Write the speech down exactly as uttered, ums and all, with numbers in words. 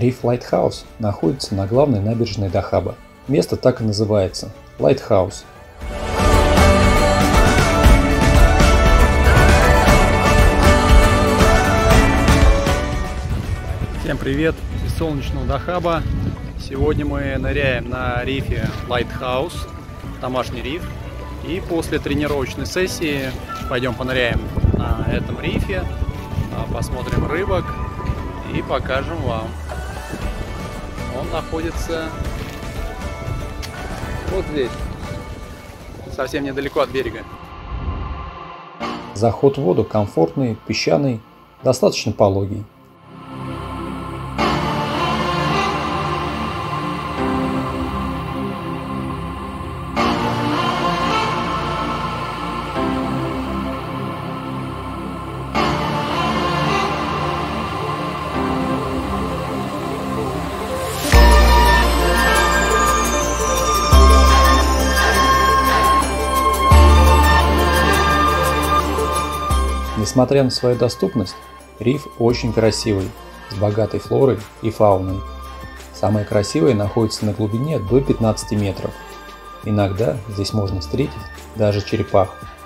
Риф Лайтхаус находится на главной набережной Дахаба. Место так и называется – Лайтхаус. Всем привет из солнечного Дахаба. Сегодня мы ныряем на рифе Лайтхаус, домашний риф. И после тренировочной сессии пойдем поныряем на этом рифе, посмотрим рыбок и покажем вам. Он находится вот здесь, совсем недалеко от берега. Заход в воду комфортный, песчаный, достаточно пологий. Несмотря на свою доступность, риф очень красивый, с богатой флорой и фауной. Самые красивые находятся на глубине до пятнадцати метров. Иногда здесь можно встретить даже черепах.